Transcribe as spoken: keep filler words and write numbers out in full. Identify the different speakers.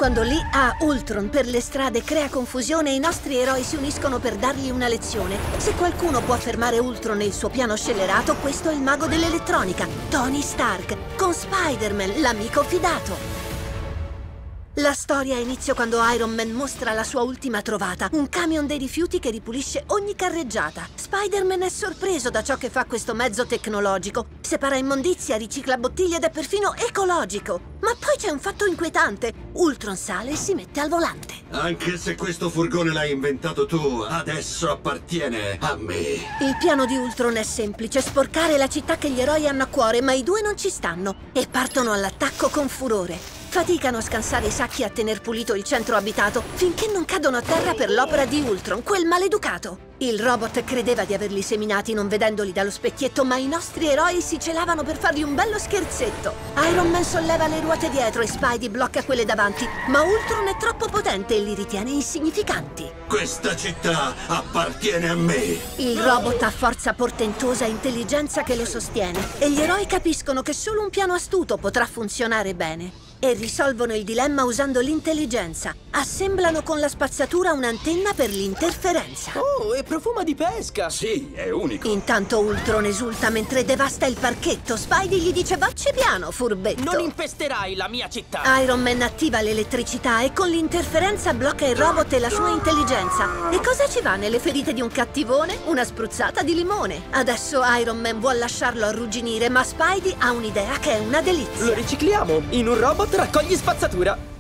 Speaker 1: Quando lì ha Ultron per le strade crea confusione e i nostri eroi si uniscono per dargli una lezione. Se qualcuno può fermare Ultron e il suo piano scellerato, questo è il mago dell'elettronica, Tony Stark, con Spider-Man, l'amico fidato. La storia ha inizio quando Iron Man mostra la sua ultima trovata, un camion dei rifiuti che ripulisce ogni carreggiata. Spider-Man è sorpreso da ciò che fa questo mezzo tecnologico. Separa immondizia, ricicla bottiglie ed è perfino ecologico. Ma poi c'è un fatto inquietante. Ultron sale e si mette al volante.
Speaker 2: Anche se questo furgone l'hai inventato tu, adesso appartiene a me.
Speaker 1: Il piano di Ultron è semplice, sporcare la città che gli eroi hanno a cuore, ma i due non ci stanno e partono all'attacco con furore. Faticano a scansare i sacchi e a tener pulito il centro abitato finché non cadono a terra per l'opera di Ultron, quel maleducato. Il robot credeva di averli seminati non vedendoli dallo specchietto, ma i nostri eroi si celavano per fargli un bello scherzetto. Iron Man solleva le ruote dietro e Spidey blocca quelle davanti, ma Ultron è troppo potente e li ritiene insignificanti.
Speaker 2: Questa città appartiene a me.
Speaker 1: Il robot ha forza portentosa e intelligenza che lo sostiene e gli eroi capiscono che solo un piano astuto potrà funzionare bene. E risolvono il dilemma usando l'intelligenza. Assemblano con la spazzatura un'antenna per l'interferenza.
Speaker 3: Oh, e profuma di pesca!
Speaker 2: Sì, è unico.
Speaker 1: Intanto Ultron esulta mentre devasta il parchetto. Spidey gli dice vacci piano, furbetto.
Speaker 3: Non infesterai la mia città!
Speaker 1: Iron Man attiva l'elettricità e con l'interferenza blocca il robot e la sua intelligenza. E cosa ci va nelle ferite di un cattivone? Una spruzzata di limone. Adesso Iron Man vuole lasciarlo arrugginire, ma Spidey ha un'idea che è una delizia.
Speaker 3: Lo ricicliamo! In un robot raccogli spazzatura!